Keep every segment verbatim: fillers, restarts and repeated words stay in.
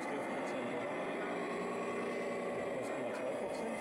zwölf Prozent, oder? eins Komma zwei Prozent?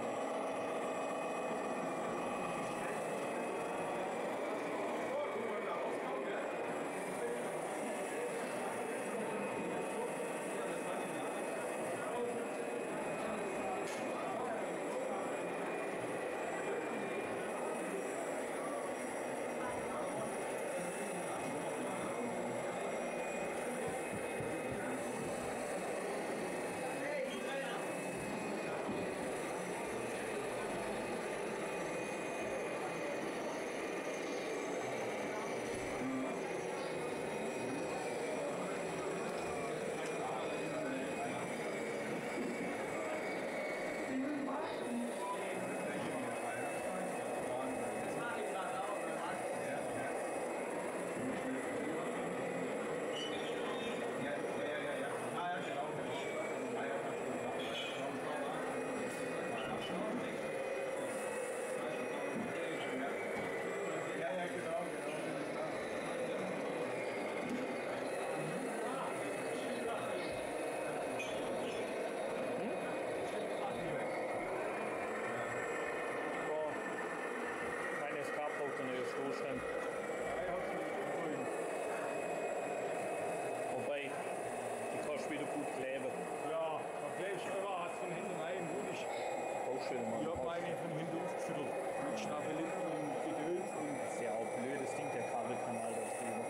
Wobei, die kannst du wieder gut kleben. Ja, da klebst du immer was von hinten rein, gut ich. Auch schön mal. Ich hab meine von hinten aufgefüttert. Mit Staffelitten und Gedöns und. Das ist ja auch blöd, das Ding, der Kabelkanal da drüber.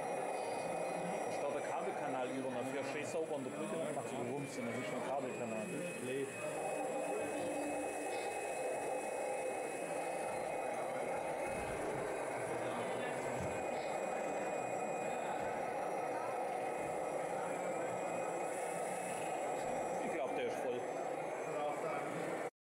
Da steht der Kabelkanal über, dafür schön sauber an der Brücke, dann macht es Rums und dann ist schon ein Kabelkanal. Nee,